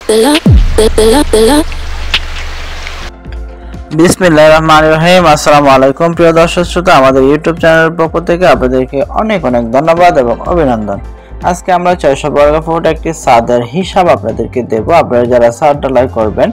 বিসমিল্লাহির রহমানির রহিম। আসসালামু আলাইকুম প্রিয় দর্শক শ্রোতা, আমাদের ইউটিউব চ্যানেলের পক্ষ থেকে আপনাদেরকে অনেক ধন্যবাদ এবং অভিনন্দন। আজকে আমরা 600 বর্গ ফুট একটি ছাদের হিসাব আপনাদেরকে দেব। আপনারা যারা ছাদ ঢালাই করবেন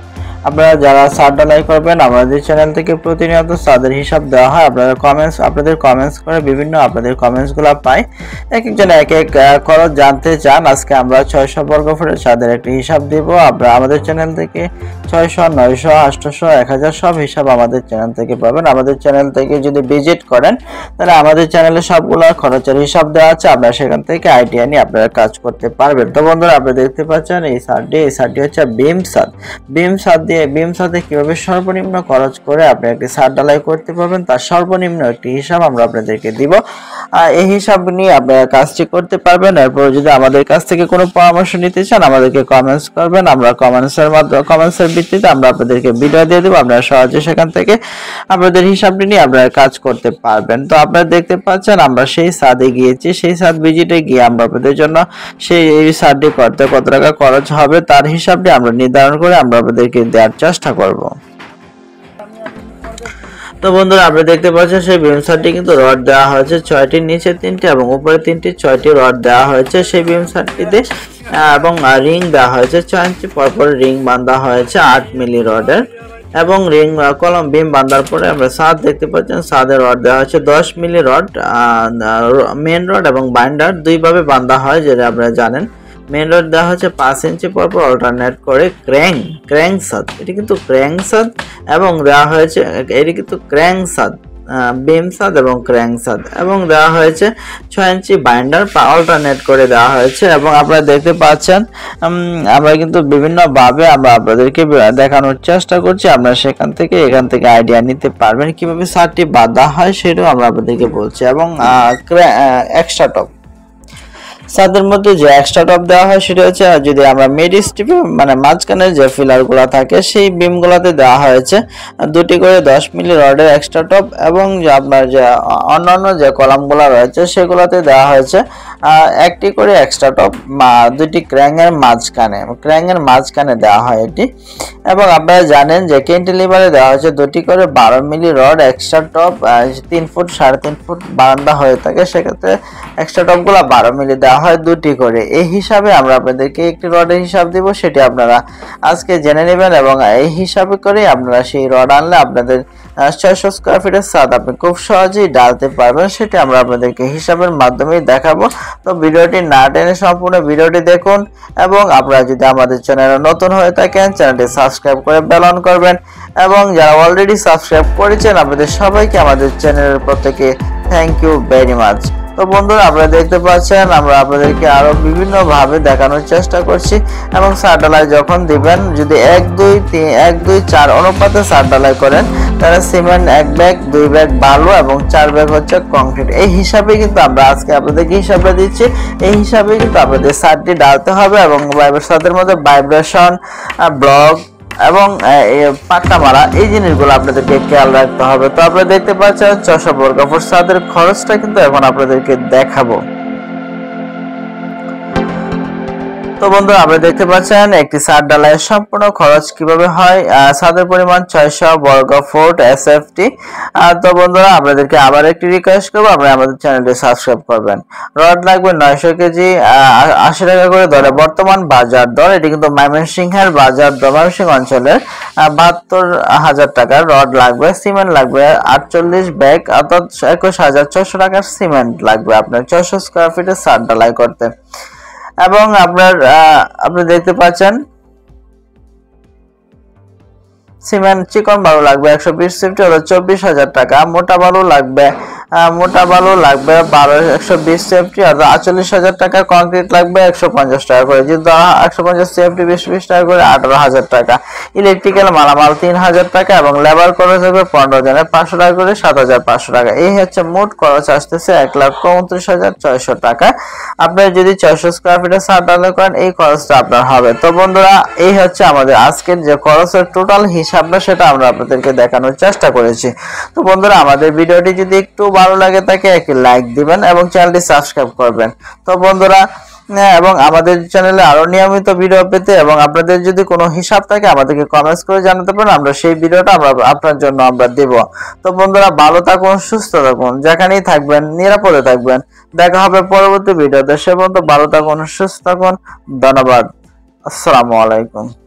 আমাদের চ্যানেল থেকে প্রতিনিয়ত ছাদের হিসাব দেওয়া হয়। আপনাদের কমেন্টস করে বিভিন্ন আপনাদের কমেন্টসগুলো পাই, এক একজন এক এক খরচ জানতে চান। আজকে আমরা 600 বর্গ ফুটের ছাদের একটি হিসাব দেব। আপনারা আমাদের চ্যানেল থেকে 600, 900, 800, 1000 সব হিসাব আমাদের চ্যানেল থেকে পাবেন। আমাদের চ্যানেল থেকে যদি ভিজিট করেন তাহলে আমাদের চ্যানেলে সবগুলো খরচের হিসাব দেওয়া আছে, আপনারা সেখান থেকে আইডিয়া নিয়ে আপনারা কাজ করতে পারবেন। তো বন্ধুরা, আপনারা দেখতে পাচ্ছেন এই ছাদটি হচ্ছে বিম ছাদে কিভাবে সর্বনিম্ন খরচ করে আপনি একটি ছাদ ঢালাই করতে পারবেন তার সর্বনিম্ন একটি হিসাব আমরা আপনাদেরকে দিব। এই হিসাব নিয়ে আপনারা কাজটি করতে পারবেন। এরপর যদি আমাদের কাছ থেকে কোনো পরামর্শ নিতে চান আমাদেরকে কমেন্টস করবেন, আমরা কমেন্টসের ভিত্তিতে আমরা আপনাদেরকে ভিডিও দিয়ে দেবো। আপনারা সহজে সেখান থেকে আপনাদের হিসাবটি নিয়ে আপনারা কাজ করতে পারবেন। তো আপনারা দেখতে পাচ্ছেন আমরা সেই ছাদে গিয়েছি, সেই ছাদ ভিজিটে গিয়ে আমরা আপনাদের জন্য সেই ছাদটি করতে কত টাকা খরচ হবে তার হিসাবটি আমরা নির্ধারণ করে আমরা আপনাদেরকে দেওয়ার চেষ্টা করব। তো বন্ধুরা, আপনারা দেখতে পাচ্ছেন সেই বিম ছাদটি কিন্তু রড দেওয়া হয়েছে 6টি, নিচে 3টি এবং উপরে 3টি, 6টি রড দেওয়া হয়েছে সেই বিম ছাদটিতে। এবং রিং দেওয়া হয়েছে 6 ইঞ্চি পরপর রিং বাঁধা হয়েছে 8 মিলি রডের। এবং রিং কলম বিম বাঁধার পরে আমরা ছাদ দেখতে পাচ্ছেন, ছাদের রড দেওয়া হয়েছে 10 মিলি রড, মেন রড এবং বাইন্ডার দুইভাবে বাঁধা হয়, যেটা আপনারা জানেন। মেন রড দেওয়া হচ্ছে 5 ইঞ্চি পরপর অল্টারনেট করে ক্র্যাঙ্ক ছাদ, এটি কিন্তু ক্র্যাঙ্ক ছাদ এবং দেওয়া হয়েছে এটি কিন্তু ক্র্যাঙ্ক ছাদ, বিম ছাদ এবং ক্র্যাঙ্ক ছাদ, এবং দেওয়া হয়েছে 6 ইঞ্চি বাইন্ডার অল্টারনেট করে দেওয়া হয়েছে। এবং আপনারা দেখতে পাচ্ছেন আমরা কিন্তু বিভিন্নভাবে আমরা আপনাদেরকে দেখানোর চেষ্টা করছি, আপনারা এখান থেকে আইডিয়া নিতে পারবেন কিভাবে ছাদটি বাঁধা হয় সেটাও আমরা আপনাদেরকে বলছি। এবং এক্সট্রা টপ ছাদের মধ্যে যে এক্সট্রা টপ দেওয়া হয় সেটা হচ্ছে, যদি আমরা মিড স্ট্রিপে মানে মাঝখানে যে ফিলারগুলো থাকে সেই বিমগুলোতে দেওয়া হয়েছে 2টি করে 10 মিলি রডের এক্সট্রা টপ, এবং যে আপনার যে অন্যান্য যে কলামগুলো রয়েছে সেগুলোতে দেওয়া হয়েছে 1টি করে এক্সট্রা টপ 2টি ক্র্যাঙ্গের মাঝখানে দেওয়া হয় এটি। এবং আপনারা জানেন যে ক্যান্টিলিভারে দেওয়া হয়েছে 2টি করে 12 milli rod extra top, 3 foot 3.5 foot বারান্দা হয়ে থাকে, সেক্ষেত্রে এক্সট্রা টপগুলো 12 মিলি দেওয়া হয় 2টি করে। এই হিসাবে আমরা আপনাদেরকে একটি রডের হিসাব দিব, সেটি আপনারা আজকে জেনে নেবেন। এবং এই হিসাবে করে আপনারা সেই রড আনলে আপনাদের 600 স্কয়ার ফিটের ছাদ আপনি খুব সহজেই ঢালতে পারবেন, সেটি আমরা আপনাদেরকে হিসাবের মাধ্যমে দেখাবো। তো ভিডিওটি না টেনে সম্পূর্ণ ভিডিওটি দেখুন। এবং আপনারা যদি আমাদের চ্যানেলে নতুন হয়ে থাকেন চ্যানেলটি সাবস্ক্রাইব করে বেল অন করবেন, এবং যারা অলরেডি সাবস্ক্রাইব করেছেন আপনাদের সবাইকে আমাদের চ্যানেলের প্রত্যেকে থ্যাংক ইউ ভেরি মাচ। তো বন্ধুরা, আপনারা দেখতে পাচ্ছেন আমরা আপনাদেরকে আরো বিভিন্ন ভাবে দেখানোর চেষ্টা করছি। এবং ছাদ ঢালাই যখন দিবেন, যদি 1-2-3-1-2-4 অনুপাতে ছাদ ঢালাই করেন তাহলে সিমেন্ট 1 ব্যাগ, 2 ব্যাগ বালু এবং 4 ব্যাগ হচ্ছে কংক্রিট। এই হিসাবে কিন্তু আমরা আজকে আপনাদেরকে হিসাবটা দিচ্ছি। এই হিসাবে কিন্তু আপনাদের ছাদটি ঢালতে হবে। এবং ছাদের মধ্যে ভাইব্রেশন, ব্লক এবং পাক্কা মারা এই জিনিসগুলো আপনাদেরকে খেয়াল রাখতে হবে। তো আপনারা দেখতে পাচ্ছেন 600 বর্গ ফুট ছাদের খরচটা কিন্তু এখন আপনাদেরকে দেখাবো। তো বন্ধুরা, আপনারা দেখতে পাচ্ছেন একটি ছাদ ঢালাইয়ের সম্পূর্ণ খরচ কিভাবে হয়। ছাদের পরিমাণ 600 বর্গ ফুট এসএফটি। তো বন্ধুরা, আপনাদেরকে আবার একটি রিকোয়েস্ট করবো, আপনারা আমাদের চ্যানেলটি সাবস্ক্রাইব করবেন। রড লাগবে 900 কেজি, 80 টাকা করে ধরে বর্তমান বাজার দর। এটি কিন্তু ময়মনসিংহের বাজার দর, ময়মনসিংহ অঞ্চলের 72,000 টাকার রড লাগবে। সিমেন্ট লাগবে 48 ব্যাগ, অর্থাৎ 21,600 টাকার সিমেন্ট লাগবে আপনার 600 স্কয়ার ফিটের ছাদ ঢালাই করতে। এবং আপনি দেখতে পাচ্ছেন সিমেন্ট চিকন বালু লাগবে 120 সিফটি, 24,000 টাকা। মোটা বালু লাগবে 120 সিএফটি, অর্থাৎ 48,000 টাকা। কংক্রিট লাগবে 150 টাকা করে, যেহেতু 150 সিএফটি 20 টাকা করে 18,000 টাকা। ইলেকট্রিক্যাল মালামাল 3,000 টাকা এবং লেবার খরচ হবে 15 জনের 500 টাকা করে 7,500 টাকা। এই হচ্ছে মোট খরচ আসতেছে 1,29,600 টাকা। আপনার যদি 600 স্কয়ার ফিটের ছাদ ঢালাই করেন এই খরচটা আপনার হবে। তো বন্ধুরা, এই হচ্ছে আমাদের আজকের যে খরচের টোটাল হিসাবটা, সেটা আমরা আপনাদেরকে দেখানোর চেষ্টা করেছি। তো বন্ধুরা, আমাদের ভিডিওটি যদি একটু ভালো লাগে থাকে একটি লাইক দিবেন এবং চ্যানেলটি সাবস্ক্রাইব করবেন। তো বন্ধুরা, এবং আমাদের চ্যানেলে আরো নিয়মিত ভিডিও পেতে এবং আপনাদের যদি কোনো হিসাব থাকে আমাদেরকে কমেন্টস করে জানাতে পারেন, আমরা সেই ভিডিওটা আপনার জন্য আমরা দেব। তো বন্ধুরা, ভালো থাকুন, সুস্থ থাকুন, যেখানেই থাকবেন নিরাপদে থাকবেন। দেখা হবে পরবর্তী ভিডিওতে। সে পর্যন্ত ভালো থাকুন, সুস্থ থাকুন। ধন্যবাদ। আসসালামু আলাইকুম।